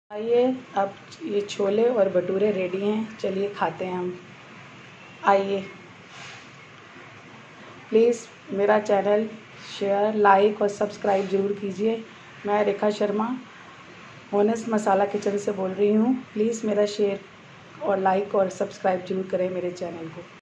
आइए, अब ये छोले और भटूरे रेडी हैं, चलिए खाते हैं हम। आइए, प्लीज़ मेरा चैनल शेयर, लाइक और सब्सक्राइब ज़रूर कीजिए। मैं रेखा शर्मा ऑनेस्ट मसाला किचन से बोल रही हूँ। प्लीज़ मेरा शेयर और लाइक और सब्सक्राइब ज़रूर करें मेरे चैनल को।